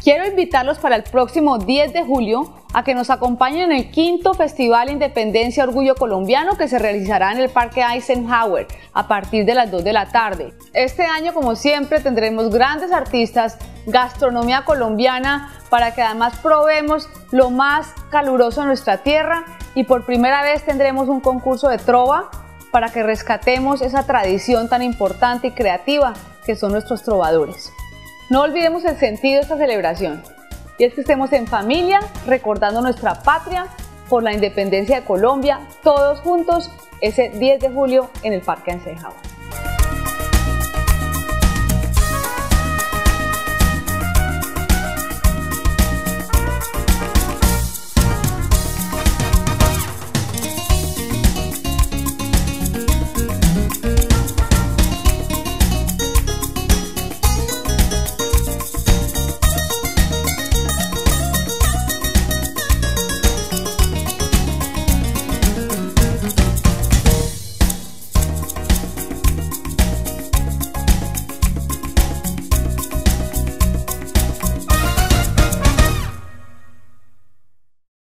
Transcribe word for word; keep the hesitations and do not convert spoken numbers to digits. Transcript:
Quiero invitarlos para el próximo diez de julio a que nos acompañen en el quinto Festival Independencia Orgullo Colombiano que se realizará en el Parque Eisenhower a partir de las dos de la tarde. Este año, como siempre, tendremos grandes artistas, gastronomía colombiana, para que además probemos lo más caluroso de nuestra tierra, y por primera vez tendremos un concurso de trova para que rescatemos esa tradición tan importante y creativa que son nuestros trovadores. No olvidemos el sentido de esta celebración, y es que estemos en familia recordando nuestra patria por la independencia de Colombia, todos juntos ese diez de julio en el Parque Eisenhower.